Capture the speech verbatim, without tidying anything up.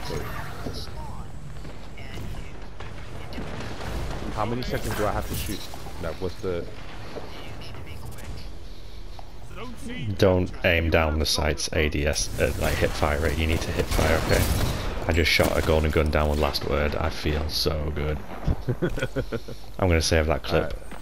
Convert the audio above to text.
How many seconds do I have to shoot? Like, what's the... Don't aim down the sights A D S, uh, like hip fire rate, you need to hip fire, okay? I just shot a golden gun down with last word, I feel so good. I'm gonna save that clip. Right.